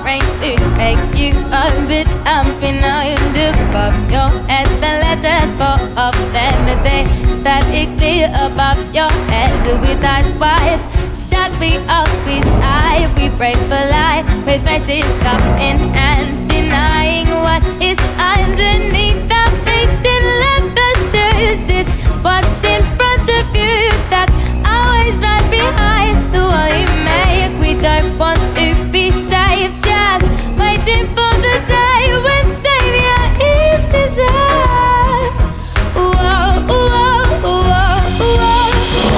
trying to take you home, but I'm behind above your head. The letters fall off them, they statically above your head. With eyes wide shut, we all squeeze tight. We break for life with faces cupped in hands, denying what is underneath the faded leather shoes. It's what's in front of you that's always right behind the wall you make. We don't want to be saved, just waiting for the day when savior is deserved. Whoa, whoa, whoa, whoa.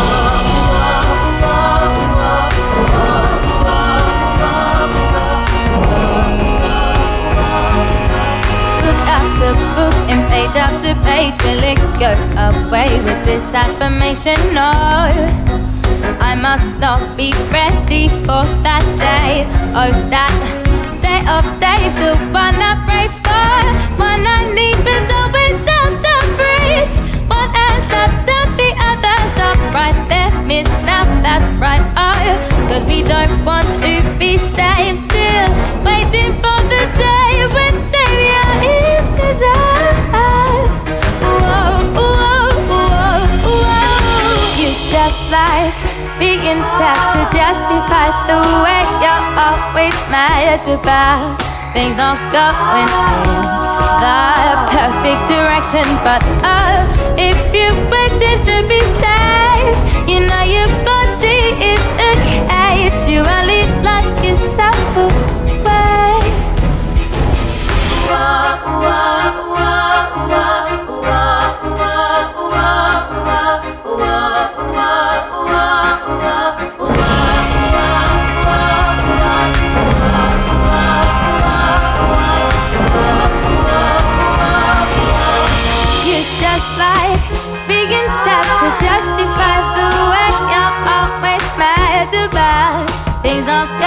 Book after book and page after page, will it go away with this affirmation? No, I must not be ready for that day. Oh, that day of days, the one I pray for, one I need but always out of reach. One hand stops, then the other stop right there. Miss now, that's right. Oh, cause we don't want to be saved, still waiting for the day when savior is deserved. Whoa, whoa, whoa, whoa. You just like being sad to justify the way you're always mad about things not going in the perfect direction. But oh, if you waited to be saved, you know your body is a cage. You only lock yourself away. Whoa, whoa, whoa, whoa, whoa, whoa, whoa, whoa, whoa, whoa. Just like being sad to justify the way you're always mad about things.